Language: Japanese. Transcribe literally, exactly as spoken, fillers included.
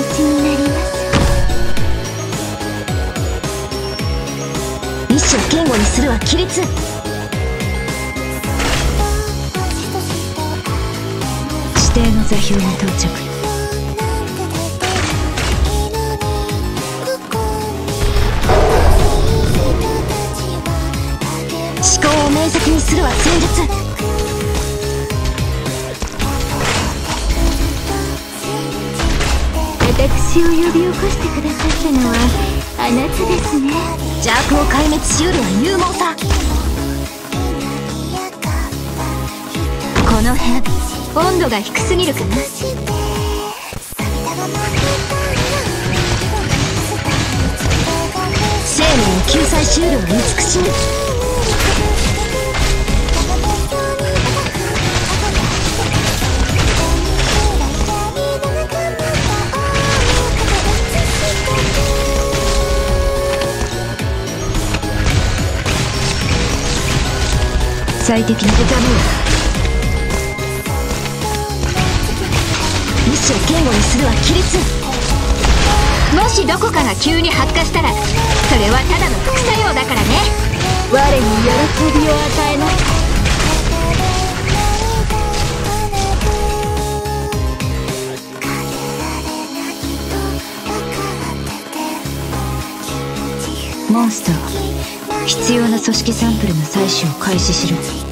ちになります。 意志を堅固にするは規律。 指定の座標に到着。 思考を明晰にするは戦術。 私を呼び起こしてくださったのはあなたですね。 邪悪を壊滅しうるは勇猛さ。 この部屋温度が低すぎるかな。 生命を救済しうるは美しみ。 最適な痛みを意志を堅固にするは規律。 もしどこかが急に発火したらそれはただの副作用だからね。我に喜びを与えます。 モンスター、必要な組織サンプルの採取を開始しろ。